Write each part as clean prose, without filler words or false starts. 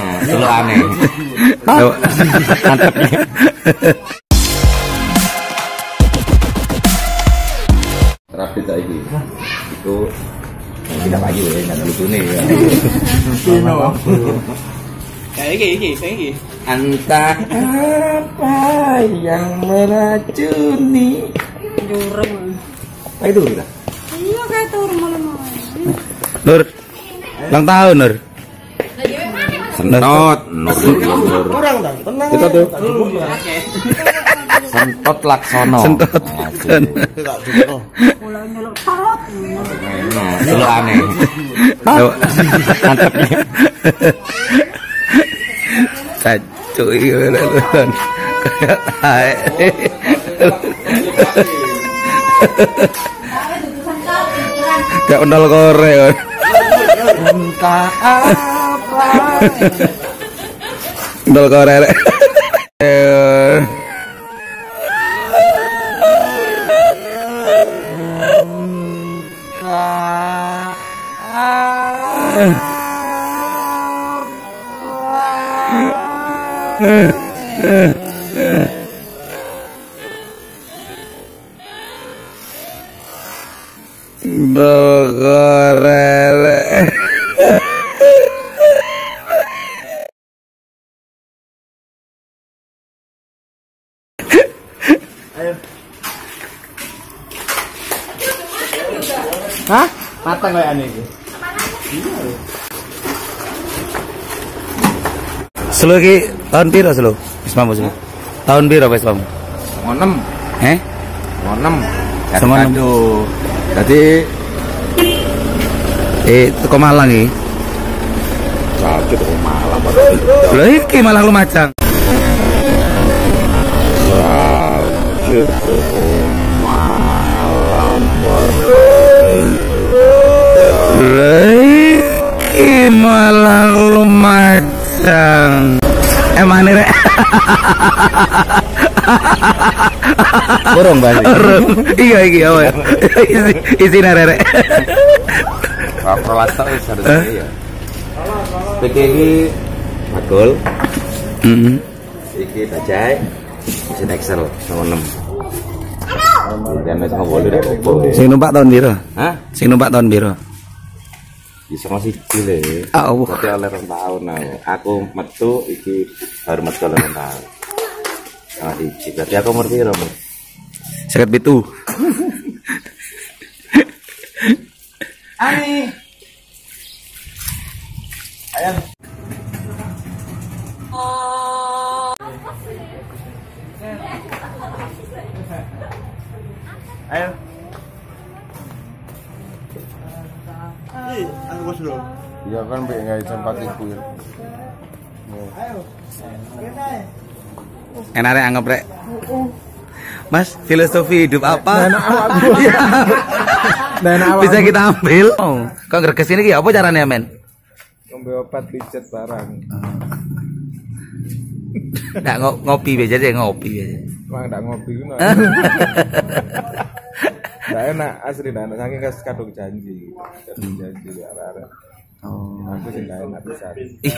Selalu aneh. Mantap nih. Terapi lagi. Itu tidak lagi ya, nggak lucu nih. Iki. Entah apa yang meracuni. Jurang. Apa itu kita? Iya kayak tur malam. Nur, ulang tahun Nur. Sentot, Nur. Kurang dong, tenang. Kita tuh. Sentot Laksono. Sentot. Mulai melok tarot. Selalu aneh. Mantap nih. Cuy, kayak ondal korek. Entah apa. Ondal korek. Bogorele. Hah? Matang kayak aneh iki. Selo iki tahun piro selo? Wis mampu selo. Tahun piro wis mampu? 6. 6. Semono. Jadi teko Malang iki. sakit kok malam. Lho iki Malang Lumajang. Iki Malang Lumajang. Emane rek. Borong balik. Iya iki apa ya? Isine rek. Prolasta wis harusnya ya. PKI Magol. Iki Bajai. Mesin Excel nomor 6. Dan wis ngobol nek opo. Sing numpak tahun piro? Hah? Sing numpak tahun piro? Bisa masih cilik. Oh. Tapi oleh 2 tahun aku metu iki baru metu oleh 2 tahun. Nah, iki berarti aku umur piro, Mas? 57. Ani. Ayang. Ayo. Aku bos dulu. Iya kan mbek nggak sempat kuil. Enak rek anggap rek. Mas, filosofi hidup apa? Bisa kita ambil. Oh, kok greges ini apa caranya, men? Ngombe obat pijet barang. Nggak ngopi biasa deh, ngopi biasa. Wah, nggak ngopi ku. Nggak enak asli, nggak enak saking kadung janji. Kadung janji ya arek. Oh, aku sih nggak enak bisa.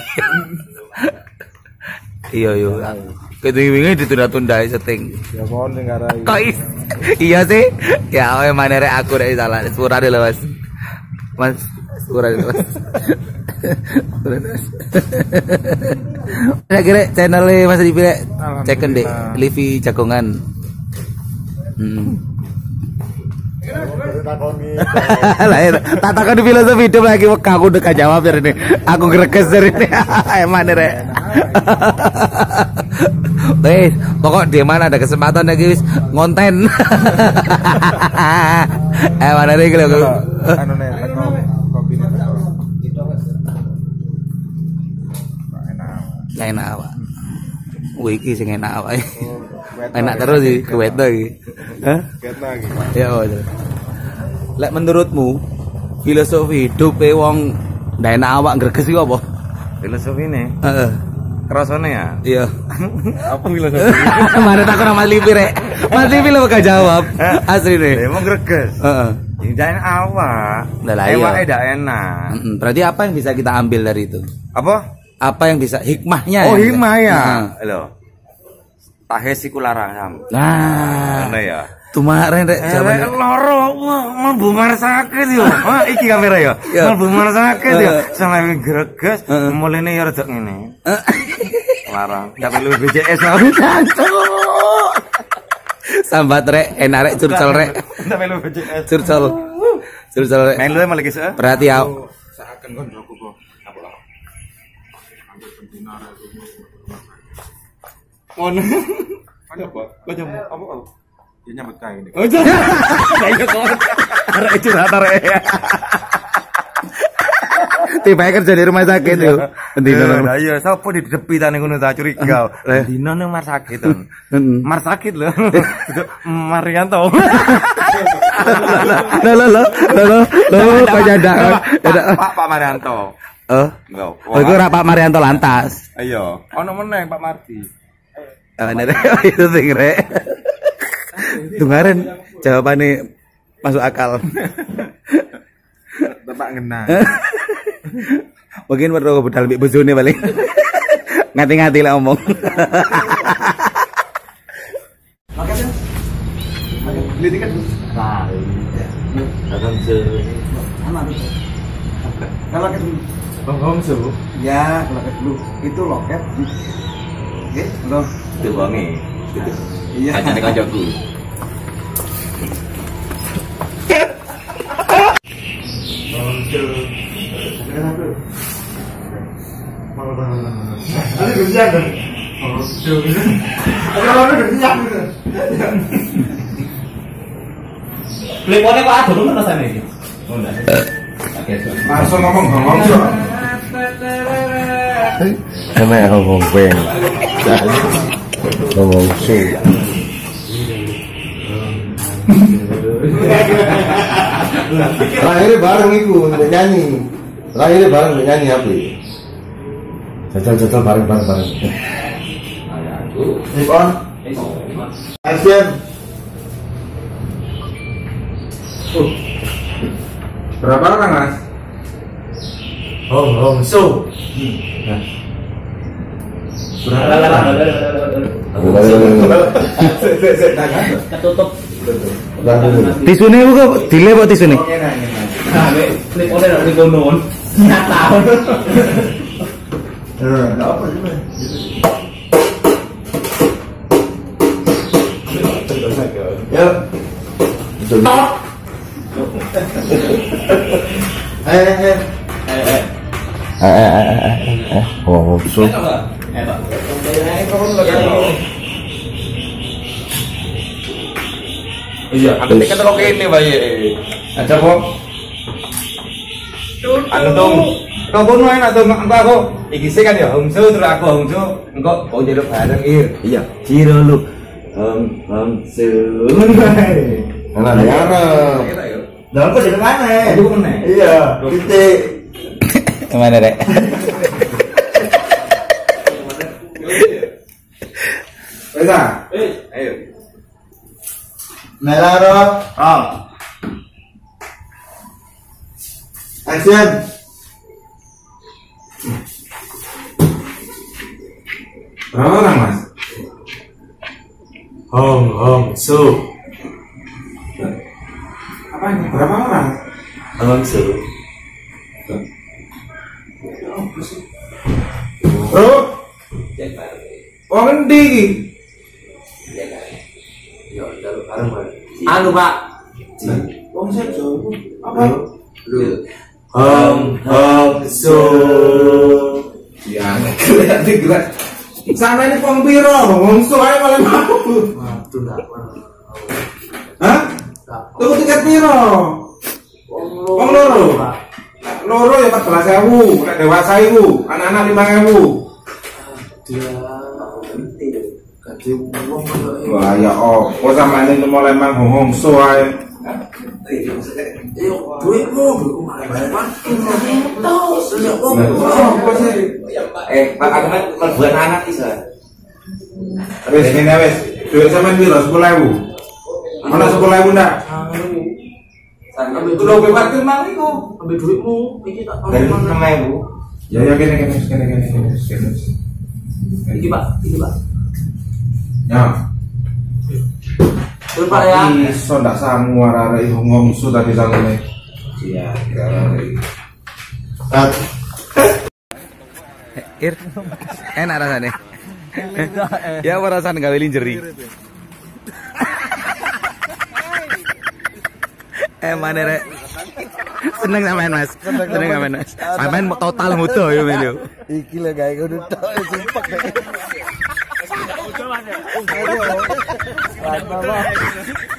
Iya yo. Ketinggi ditunda-tunda setting. Ya mohon sing ngarai. Kok iya sih? Ya mana rek aku rek salah. Sepura deh Mas. Mas, sepura deh Mas. Saya kira channelnya Mas Livi rek. Ceken deh, Livi Jagongan. Tak takon filosofi hidup lagi aku udah jawab dari ini. Aku greges dari ini. Emang rek. Wes, pokok di mana ada kesempatan lagi wis ngonten. Mana rek lho. Anu nek kopi nek. Enak awak. Wih iki sing enak awak. Enak terus iki keweto iki. Hah? Ketna iki. Ya betul. Lek menurutmu filosofi hidup wong ndak enak awak greges iku apa? Filosofine. Heeh. Kerasane ya? Iya. Apa filosofi? Mana takut sama Livi rek. Mas Livi lo gak jawab. Asli deh. Emang greges. Heeh. Jangan awak. Lah iya. Ewake ndak enak. Berarti apa yang bisa kita ambil dari itu? Apa? apa yang bisa hikmahnya? Oh, ya? hikmah ya. Nah. Lho. Tahes iku larang sam. Nah, Ngono ya. kemarin rek jaman Loro mlebu sakit yo. Ah iki kamera yo. Mlebu sakit yo. Sampe greges mulene yo rada ngene. Larang. Tapi lu BCS mau jancuk. sambat rek, enak rek curcol rek. Tapi lu BCS. Curcol. Curcol rek. Main lu malah lagi sih. Berarti aku Seakan kon aku kok. Apa lah. Ambil pentina Ono. Ada apa? Kok jamu apa? Dia nyambut kain ini. Oh, saya kok. Arek curhat arek. tiba kerja di rumah sakit yo. Lah iya, sapa di depitane ngono ta curiga. Dino nang rumah sakit to. Mar sakit lho. Marianto. Lo Pak Marianto. Oh, itu Pak Marianto lantas. Ayo, ono meneh Pak Mardi. Itu sing rek. Tungaren jawabannya masuk akal. Bapak ngena. Mungkin perlu budal lebih bojone paling. Ngati-ngati lah ngomong. Beli tiket. Akan se. Kalau ke Hongsu. Ya, kalau ke dulu itu loket. Oke, lo Itu wangi. iya. Kancane kancaku. Klepone kok adoh ngono rasane iki. Langsung ngomong Hongsu. Enak ngomong beng. Ngomong su. Lahirnya bareng iku nyanyi. Lahirnya bareng nyanyi apa? Jajal bareng. On. Action. Berapa orang, Mas? So. Ketutup. Tisune ku kok dile kok tisune. Klip oleh dari konon. Nyata. Ya. Oh, su. Iya, aku tiket lo kene bae. Aja kok. Anu dong. Kau kono enak dong aku. Iki sih kan ya Hongsu terus aku Hongsu. Engko kau jadi bareng iya. Ciro lu. Hongsu. Ana ana. Dalam kok jadi mana? Itu meneh. Iya, titik. Kemana rek? Bisa? Ayo. Melaro. Action. Berapa orang, Mas? Hongsu. Apa ini? Berapa orang? Hongsu. Bro. Oh, ngendi iki? Anu, Pak. Wong sejo. Apa? Hongsu. Ya, kelihatan gerak. Sana ini pong piro, Hongsu ae malah mau. Waduh, enggak. Hah? Tuku tiket piro? Wong loro. Loro ya 14.000, nek dewasa iku, anak-anak 5.000. Gaji wong kok. Wah, ya opo sampeyan iki mulai mang Hongsu ae. Duitmu malah Opo sih? Pak aku kan mlebu anak isa. Wis ngene wis. Duit sampean piro? 10.000. Ana 10.000 ndak? Ambil Kulo bebas ke mang iku. ambil duitmu, iki tak Dari 6.000. Ya kene. Iki Pak. Ya. Turun Pak ya. Iso ndak sangu arek ngomsu tadi sangune. Iya, arek. Ir, enak rasanya. Ya apa rasanya gawe linjeri? Mana rek? Seneng sampean Mas. Seneng sampean Mas. Sampean total mutu ya men yo. Iki lah gawe kudu tok sumpek deh.